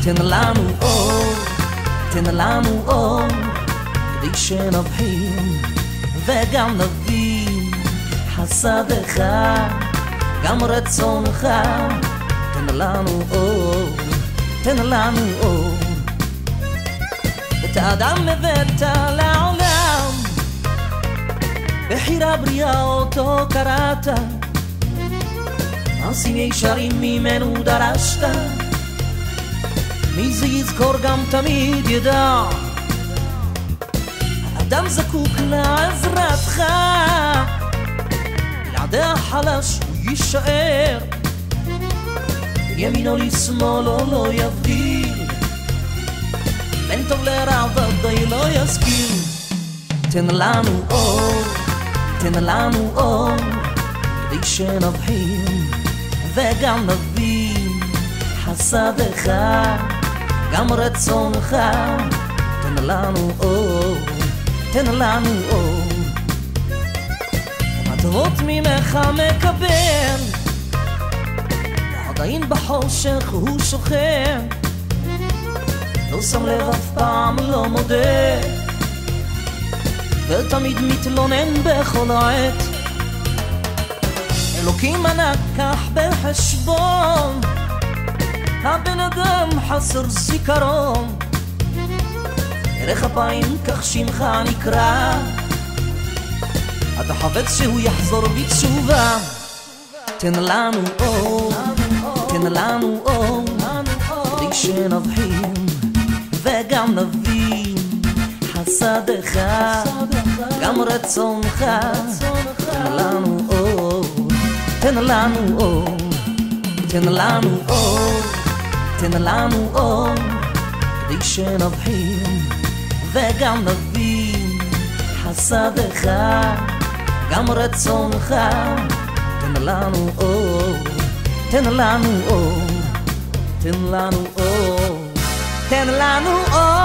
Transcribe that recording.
תן לנו אור, תן לנו אור, כדי שנבחין וגם נבין חסדך, גם רצונך. תן לנו אור, תן לנו אור, את האדם הבאת לעולם, בחירה בריאה אותו קראת, מעשים ישרים ממנו דרשת, מי זה יזכור גם תמיד ידע, האדם זקוק לעזרתך, בלעדי החלש הוא יישאר, ימינו לשמאלו לא יבדיל, בין טוב לרע ודאי לא יזכיר. תן לנו אור, תן לנו אור, כדי שנבחין וגם נבין חסדך, גם רצונך. תן לנו אור, תן לנו אור, מטרות ממך מקבל, עדיין בחושך הוא שוכן, לא שם לב אף פעם לא מודה, ותמיד מתלונן בכל העת. אלוקים נקח בחשבון, הבן אדם חסר זיכרון, ערך אפיים כך שמך נקרא, אתה חפץ שהוא יחזור בתשובה. תן לנו אור, תן לנו אור, כדי שנבחין וגם נבין חסדך, גם רצונך. תן לנו אור, תן לנו אור, תן לנו אור, תן לנו אור, כדי שנבחין וגם נבין חסדך, גם רצונך. תן לנו אור, תן לנו אור, תן לנו אור, תן לנו אור.